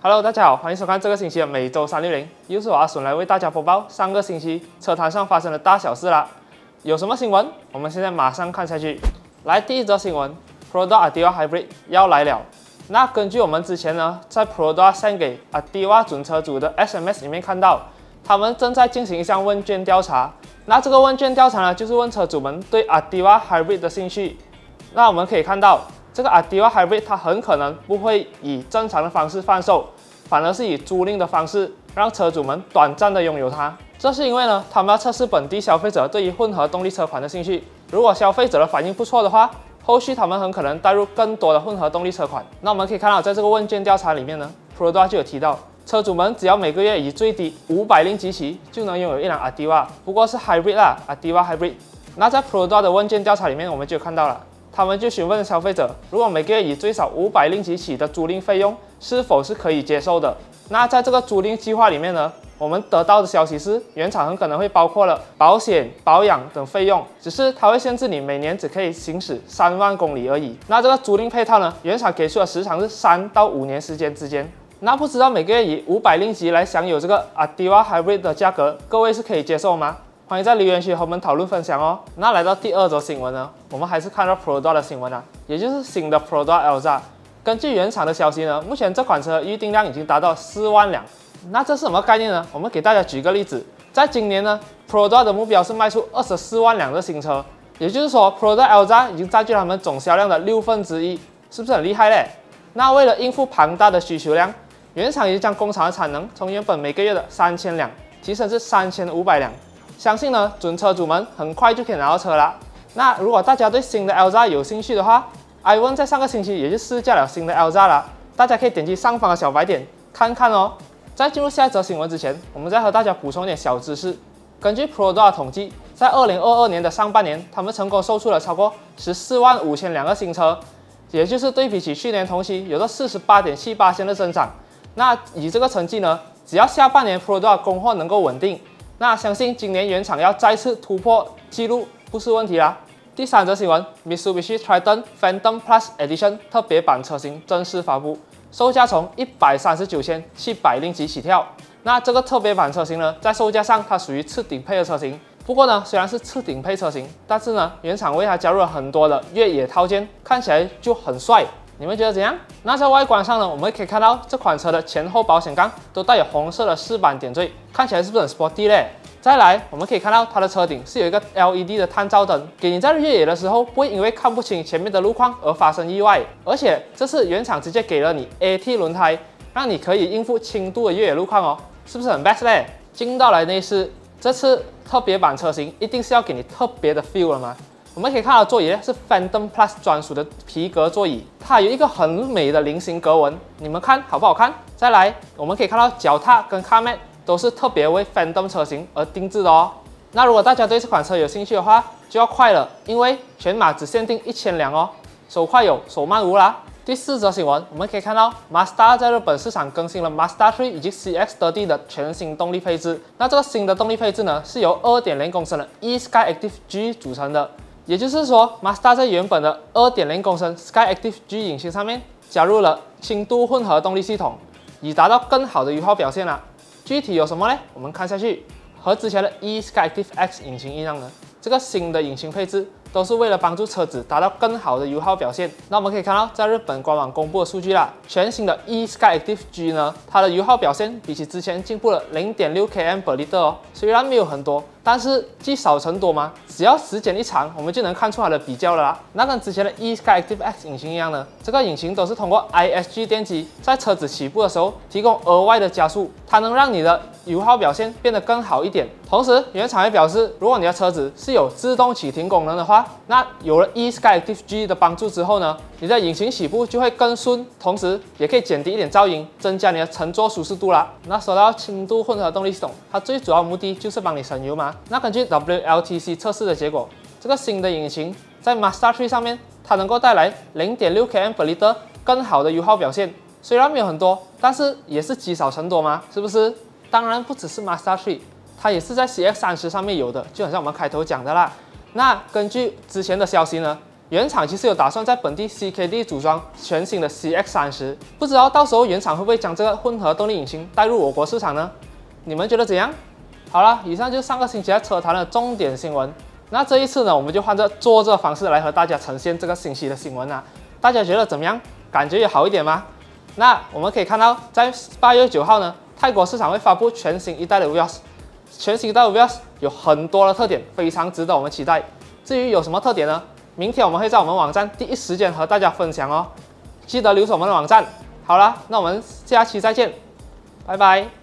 Hello， 大家好，欢迎收看这个星期的每周360，又是我阿笋来为大家播报上个星期车坛上发生的大小事啦。有什么新闻？我们现在马上看下去。来，第一则新闻 ，Perodua Altiva Hybrid 要来了。那根据我们之前呢，在 Perodua send 给 Altiva 准车主的 SMS 里面看到，他们正在进行一项问卷调查。那这个问卷调查呢，就是问车主们对 Altiva Hybrid 的兴趣。那我们可以看到，这个 Altiva Hybrid 它很可能不会以正常的方式贩售，反而是以租赁的方式让车主们短暂的拥有它。这是因为呢，他们要测试本地消费者对于混合动力车款的兴趣。如果消费者的反应不错的话，后续他们很可能带入更多的混合动力车款。那我们可以看到，在这个问卷调查里面呢 ，Perodua 就有提到，车主们只要每个月以最低500令吉起，就能拥有一辆 Altiva， 不过是 Hybrid 啦 ，Altiva Hybrid。那在 Perodua 的问卷调查里面，我们就看到了。他们就询问消费者，如果每个月以最少500令吉起的租赁费用是否是可以接受的。那在这个租赁计划里面呢，我们得到的消息是，原厂很可能会包括了保险、保养等费用，只是它会限制你每年只可以行驶3万公里而已。那这个租赁配套呢，原厂给出的时长是3到5年时间之间。那不知道每个月以500令吉来享有这个 Altiva Hybrid 的价格，各位是可以接受吗？欢迎在留言区和我们讨论分享哦。那来到第二则新闻呢，我们还是看到 Perodua 的新闻啊，也就是新的 Perodua Alza。根据原厂的消息呢，目前这款车预订量已经达到4万辆。那这是什么概念呢？我们给大家举个例子，在今年呢 ，Perodua 的目标是卖出24万辆的新车，也就是说 Perodua Alza 已经占据了他们总销量的1/6，是不是很厉害嘞？那为了应付庞大的需求量，原厂已经将工厂的产能从原本每个月的3000辆提升至3500辆。相信呢，准车主们很快就可以拿到车啦。那如果大家对新的 Alza 有兴趣的话 ，iWon 在上个星期也就试驾了新的 Alza 啦，大家可以点击上方的小白点看看哦。在进入下一则新闻之前，我们再和大家补充一点小知识。根据 Perodua 统计，在2022年的上半年，他们成功售出了超过14万5千辆的新车，也就是对比起去年同期有着48.78%的增长。那以这个成绩呢，只要下半年 Perodua 供货能够稳定，那相信今年原厂要再次突破纪录不是问题啦。第三则新闻 ，Mitsubishi Triton Phantom Plus Edition 特别版车型正式发布，售价从139,700令吉起跳。那这个特别版车型呢，在售价上它属于次顶配的车型。不过呢，虽然是次顶配车型，但是呢，原厂为它加入了很多的越野套件，看起来就很帅。你们觉得怎样？那在外观上呢，我们可以看到这款车的前后保险杠都带有红色的饰板点缀，看起来是不是很 sporty 嘞？再来，我们可以看到它的车顶是有一个 LED 的探照灯，给你在越野的时候不会因为看不清前面的路况而发生意外。而且这次原厂直接给了你 AT 轮胎，让你可以应付轻度的越野路况哦，是不是很 best 嘞？进到来内饰，这次特别版车型一定是要给你特别的 feel 了吗？我们可以看到座椅是 Phantom Plus 专属的皮革座椅，它有一个很美的菱形格纹，你们看好不好看？再来，我们可以看到脚踏跟 car mat 都是特别为 Phantom 车型而定制的哦。那如果大家对这款车有兴趣的话，就要快了，因为全马只限定1000辆哦，手快有，手慢无啦。第四则新闻，我们可以看到 Mazda 在日本市场更新了 Mazda 3以及 CX-30 的全新动力配置。那这个新的动力配置呢，是由2.0公升的 eSkyActiv G 组成的。也就是说 ，Mazda 在原本的2.0公升 SkyActiv G 引擎上面加入了轻度混合动力系统，以达到更好的油耗表现啦。具体有什么呢？我们看下去，和之前的 eSkyActiv X 引擎一样呢，这个新的引擎配置都是为了帮助车子达到更好的油耗表现。那我们可以看到，在日本官网公布的数据啦，全新的 eSkyActiv G 呢，它的油耗表现比起之前进步了0.6 km/L 哦，虽然没有很多。但是积少成多吗？只要时间一长，我们就能看出它的比较了啦。那跟之前的 eSkyActiv X 引擎一样呢，这个引擎都是通过 ISG 电机在车子起步的时候提供额外的加速，它能让你的油耗表现变得更好一点。同时，原厂也表示，如果你的车子是有自动启停功能的话，那有了 eSkyActiv G 的帮助之后呢，你的引擎起步就会更顺，同时也可以减低一点噪音，增加你的乘坐舒适度啦。那说到轻度混合动力系统，它最主要的目的就是帮你省油嘛。那根据 WLTC 测试的结果，这个新的引擎在 Mazda 3上面，它能够带来0.6 km/L 更好的油耗表现。虽然没有很多，但是也是积少成多嘛，是不是？当然不只是 Mazda 3，它也是在 CX-30上面有的，就好像我们开头讲的啦。那根据之前的消息呢， 原厂其实有打算在本地 CKD 组装全新的 CX-30，不知道到时候原厂会不会将这个混合动力引擎带入我国市场呢？你们觉得怎样？好了，以上就是上个星期在车坛的重点新闻。那这一次呢，我们就换着做这个方式来和大家呈现这个星期的新闻啊。大家觉得怎么样？感觉有好一点吗？那我们可以看到，在8月9号呢，泰国市场会发布全新一代的 Vios。全新一代的 Vios 有很多的特点，非常值得我们期待。至于有什么特点呢？明天我们会在我们网站第一时间和大家分享哦。记得留守我们的网站。好了，那我们下期再见，拜拜。